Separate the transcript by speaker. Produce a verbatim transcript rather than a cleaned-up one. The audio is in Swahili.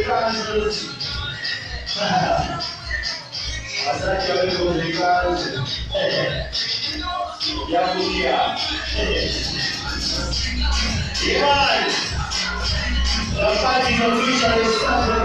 Speaker 1: kazi. Asante wewe ni kazi. Ya kulia. Imani. Wakati tunafika